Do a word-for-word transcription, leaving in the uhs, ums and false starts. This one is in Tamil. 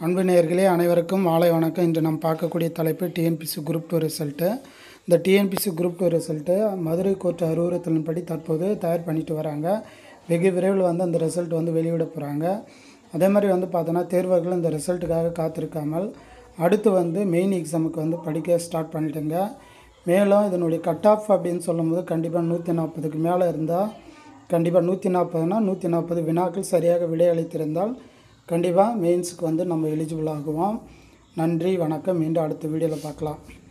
அன்பு நேயர்களே அனைவருக்கும் மாலை வணக்கம். இன்று நாம் பார்க்கக்கூடிய தலைப்பு டிஎன்பிஎஸ்சி குரூப் டூ ரிசல்ட்டு. இந்த TNPSC group two result Madurai court அறிவுறுத்தலின்படி தற்போது தயார் பண்ணிட்டு வராங்க. வெகு விரைவில் வந்து அந்த ரிசல்ட் வந்து வெளியிட போகிறாங்க. அதே மாதிரி வந்து பார்த்தோன்னா தேர்வர்கள் இந்த ரிசல்ட்டுக்காக காத்திருக்காமல் அடுத்து வந்து மெயின் எக்ஸாமுக்கு வந்து படிக்க ஸ்டார்ட் பண்ணிட்டுங்க. மேலும் இதனுடைய கட் ஆஃப் அப்படின்னு சொல்லும்போது கண்டிப்பாக நூற்றி நாற்பதுக்கு மேலே இருந்தால் கண்டிப்பாக நூற்றி நாற்பதுனா நூற்றி நாற்பது வினாக்கள் சரியாக விடையளித்திருந்தால் கண்டிப்பாக மெயின்ஸுக்கு வந்து நம்ம எலிஜிபிள் ஆகுவோம். நன்றி, வணக்கம். மீண்டும் அடுத்த வீடியோவில் பார்க்கலாம்.